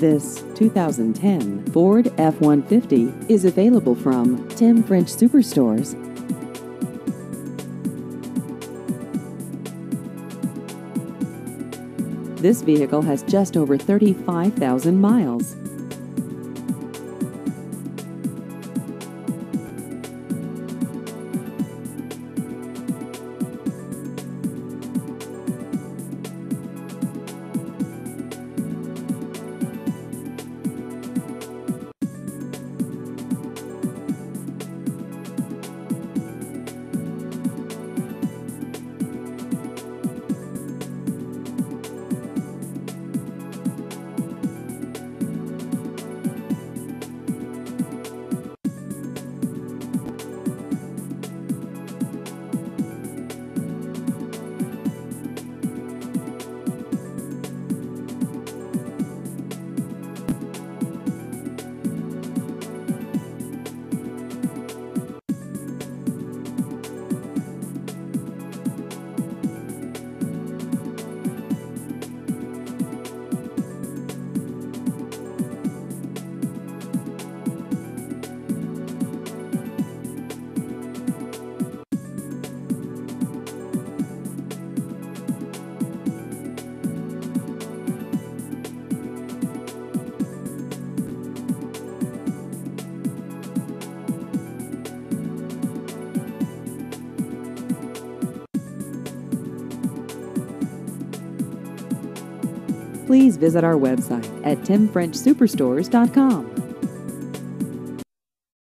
This 2010 Ford F-150 is available from Tim French Superstores. This vehicle has just over 35,000 miles. Please visit our website at timfrenchsuperstores.com.